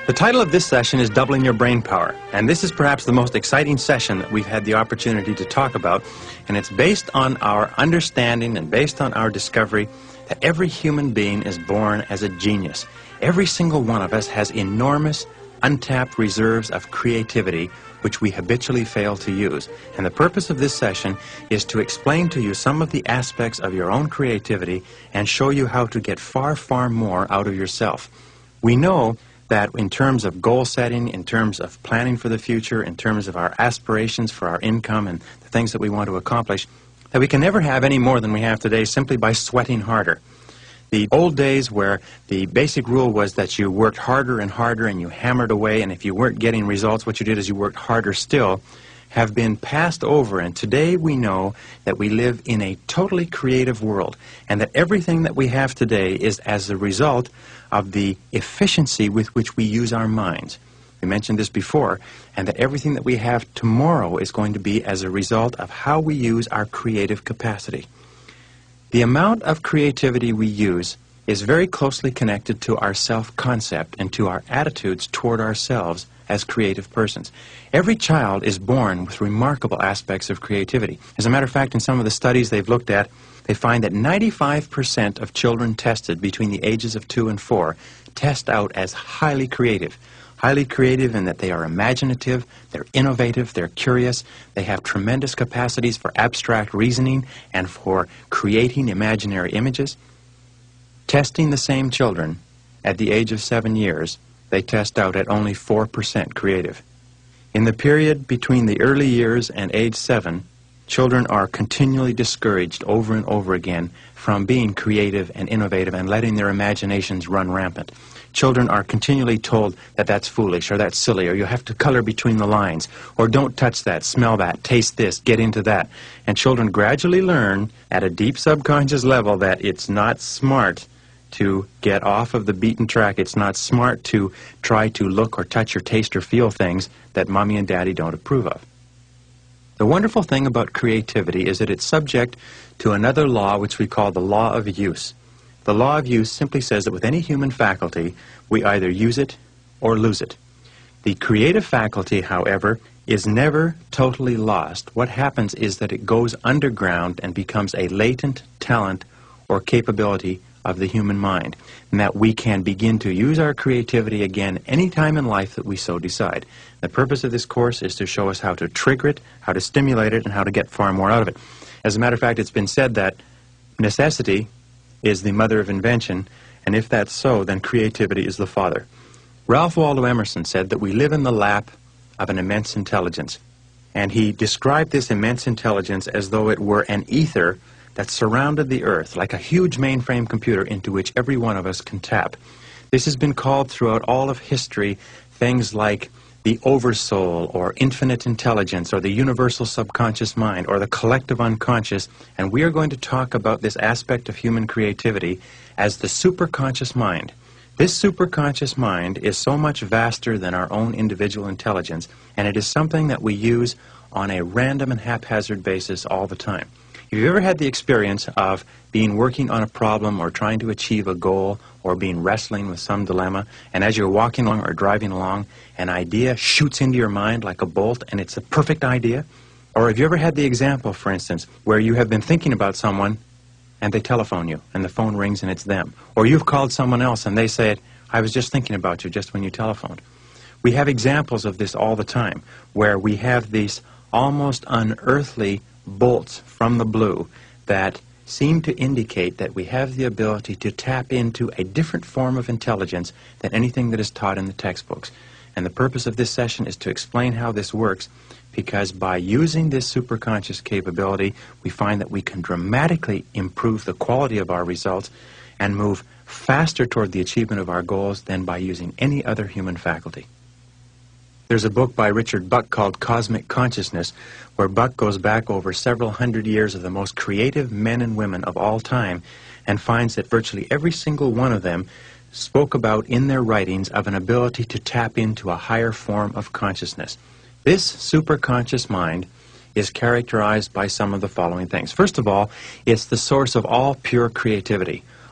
The title of this session is Doubling Your Brain Power, and this is perhaps the most exciting session that we've had the opportunity to talk about, and it's based on our understanding and based on our discovery that every human being is born as a genius. Every single one of us has enormous, untapped reserves of creativity which we habitually fail to use. And the purpose of this session is to explain to you some of the aspects of your own creativity and show you how to get far, far more out of yourself. We know that in terms of goal setting, in terms of planning for the future, in terms of our aspirations for our income and the things that we want to accomplish, that we can never have any more than we have today simply by sweating harder. The old days where the basic rule was that you worked harder and harder and you hammered away, and if you weren't getting results, what you did is you worked harder still, have been passed over, and today we know that we live in a totally creative world, and that everything that we have today is as a result of the efficiency with which we use our minds. We mentioned this before, and that everything that we have tomorrow is going to be as a result of how we use our creative capacity. The amount of creativity we use is very closely connected to our self-concept and to our attitudes toward ourselves as creative persons. Every child is born with remarkable aspects of creativity. As a matter of fact, in some of the studies they've looked at, they find that 95% of children tested between the ages of 2 and 4 test out as highly creative. Highly creative in that they are imaginative, they're innovative, they're curious, they have tremendous capacities for abstract reasoning and for creating imaginary images. Testing the same children at the age of 7 years, they test out at only 4% creative. In the period between the early years and age 7, children are continually discouraged over and over again from being creative and innovative and letting their imaginations run rampant. Children are continually told that that's foolish or that's silly or you have to color between the lines or don't touch that, smell that, taste this, get into that. And children gradually learn at a deep subconscious level that it's not smart to get off of the beaten track. It's not smart to try to look or touch or taste or feel things that mommy and daddy don't approve of. The wonderful thing about creativity is that it's subject to another law which we call the law of use. The law of use simply says that with any human faculty, we either use it or lose it. The creative faculty, however, is never totally lost. What happens is that it goes underground and becomes a latent talent or capability of the human mind, and that we can begin to use our creativity again any time in life that we so decide. The purpose of this course is to show us how to trigger it, how to stimulate it, and how to get far more out of it. As a matter of fact, it's been said that necessity is the mother of invention, and if that's so, then creativity is the father. Ralph Waldo Emerson said that we live in the lap of an immense intelligence, and he described this immense intelligence as though it were an ether that surrounded the earth, like a huge mainframe computer into which every one of us can tap. This has been called throughout all of history things like the oversoul or infinite intelligence or the universal subconscious mind or the collective unconscious, and we are going to talk about this aspect of human creativity as the superconscious mind. This superconscious mind is so much vaster than our own individual intelligence, and it is something that we use on a random and haphazard basis all the time. Have you ever had the experience of being working on a problem or trying to achieve a goal or being wrestling with some dilemma, and as you're walking along or driving along, an idea shoots into your mind like a bolt and it's a perfect idea? Or have you ever had the example, for instance, where you have been thinking about someone and they telephone you and the phone rings and it's them? Or you've called someone else and they say, I was just thinking about you just when you telephoned. We have examples of this all the time where we have these almost unearthly bolts from the blue that seem to indicate that we have the ability to tap into a different form of intelligence than anything that is taught in the textbooks. And the purpose of this session is to explain how this works, because by using this superconscious capability, we find that we can dramatically improve the quality of our results and move faster toward the achievement of our goals than by using any other human faculty. There's a book by Richard Buck called Cosmic Consciousness, where Buck goes back over several hundred years of the most creative men and women of all time and finds that virtually every single one of them spoke about in their writings of an ability to tap into a higher form of consciousness. This superconscious mind is characterized by some of the following things. First of all, it's the source of all pure creativity.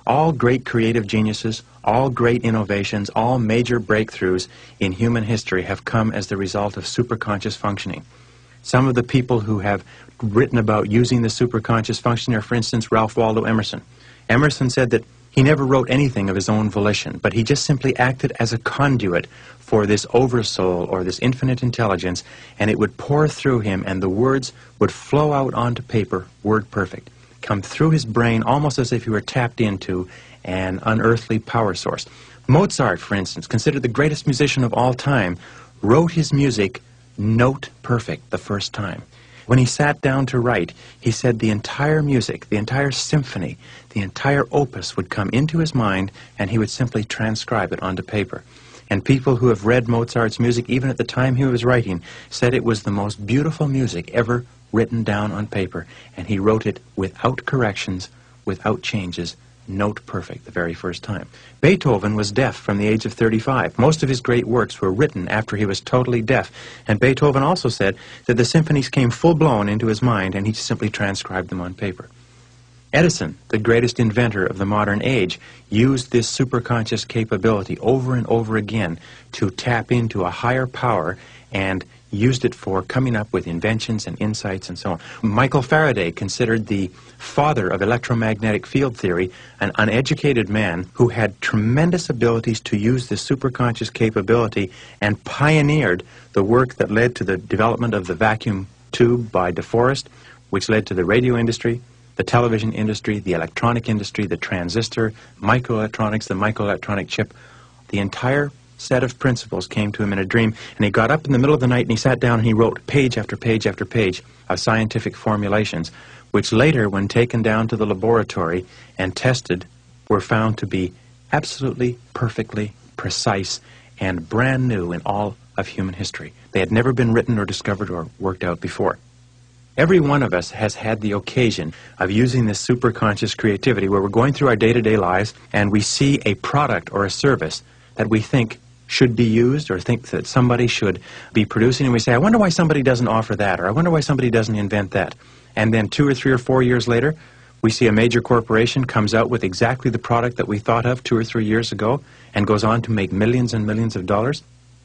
All great creative geniuses, all great innovations, all major breakthroughs in human history have come as the result of superconscious functioning. Some of the people who have written about using the superconscious functioning are, for instance, Ralph Waldo Emerson. Emerson said that he never wrote anything of his own volition, but he just simply acted as a conduit for this oversoul or this infinite intelligence, and it would pour through him, and the words would flow out onto paper, word perfect, come through his brain almost as if he were tapped into an unearthly power source. Mozart, for instance, considered the greatest musician of all time, wrote his music note perfect the first time. When he sat down to write, he said the entire music, the entire symphony, the entire opus would come into his mind, and he would simply transcribe it onto paper. And people who have read Mozart's music, even at the time he was writing, said it was the most beautiful music ever written down on paper, and he wrote it without corrections, without changes, note perfect the very first time. Beethoven was deaf from the age of 35. Most of his great works were written after he was totally deaf, and Beethoven also said that the symphonies came full-blown into his mind, and he simply transcribed them on paper. Edison, the greatest inventor of the modern age, used this superconscious capability over and over again to tap into a higher power and used it for coming up with inventions and insights and so on. Michael Faraday, considered the father of electromagnetic field theory, an uneducated man who had tremendous abilities to use this superconscious capability, and pioneered the work that led to the development of the vacuum tube by DeForest, which led to the radio industry, the television industry, the electronic industry, the transistor, microelectronics, the microelectronic chip. The entire set of principles came to him in a dream, and he got up in the middle of the night and he sat down and he wrote page after page after page of scientific formulations, which later, when taken down to the laboratory and tested, were found to be absolutely, perfectly precise and brand new in all of human history. They had never been written or discovered or worked out before. Every one of us has had the occasion of using this superconscious creativity where we're going through our day-to-day lives and we see a product or a service that we think should be used or think that somebody should be producing, and we say, I wonder why somebody doesn't offer that, or I wonder why somebody doesn't invent that. And then 2 or 3 or 4 years later, we see a major corporation comes out with exactly the product that we thought of 2 or 3 years ago and goes on to make millions and millions of dollars.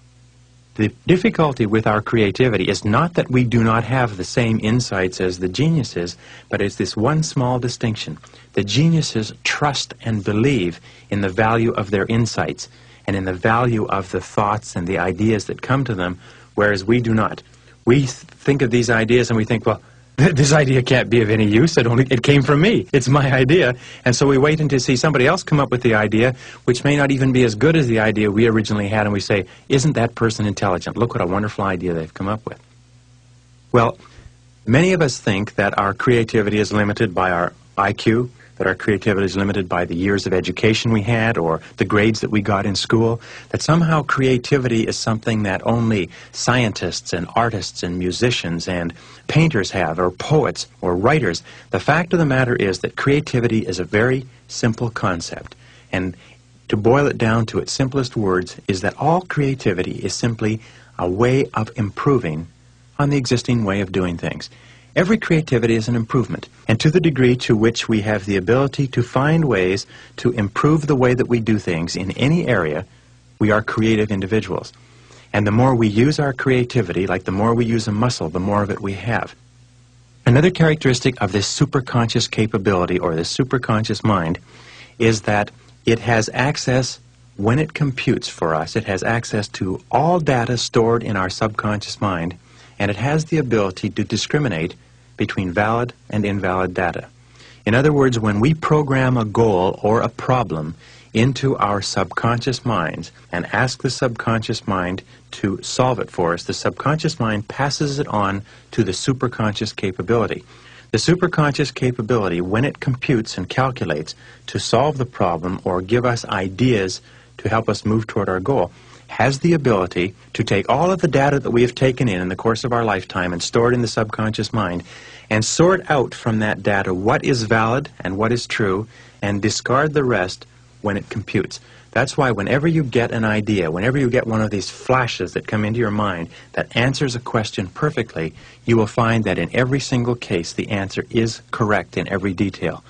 The difficulty with our creativity is not that we do not have the same insights as the geniuses, but it's this one small distinction. The geniuses trust and believe in the value of their insights and in the value of the thoughts and the ideas that come to them, whereas we do not. We think of these ideas and we think, well, this idea can't be of any use. It came from me. It's my idea. And so we wait until see somebody else come up with the idea, which may not even be as good as the idea we originally had, and we say, isn't that person intelligent? Look what a wonderful idea they've come up with. Well, many of us think that our creativity is limited by our IQ, that our creativity is limited by the years of education we had or the grades that we got in school, that somehow creativity is something that only scientists and artists and musicians and painters have, or poets or writers. The fact of the matter is that creativity is a very simple concept, and to boil it down to its simplest words is that all creativity is simply a way of improving on the existing way of doing things. Every creativity is an improvement, and to the degree to which we have the ability to find ways to improve the way that we do things in any area, we are creative individuals. And the more we use our creativity, like the more we use a muscle, the more of it we have. Another characteristic of this superconscious capability, or this superconscious mind, is that it has access, when it computes for us, it has access to all data stored in our subconscious mind, and it has the ability to discriminate between valid and invalid data. In other words, when we program a goal or a problem into our subconscious minds and ask the subconscious mind to solve it for us, the subconscious mind passes it on to the superconscious capability. The superconscious capability, when it computes and calculates to solve the problem or give us ideas to help us move toward our goal, has the ability to take all of the data that we have taken in the course of our lifetime and store it in the subconscious mind and sort out from that data what is valid and what is true and discard the rest when it computes. That's why whenever you get an idea, whenever you get one of these flashes that come into your mind that answers a question perfectly, you will find that in every single case the answer is correct in every detail.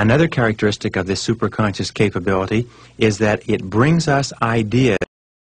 Another characteristic of this superconscious capability is that it brings us ideas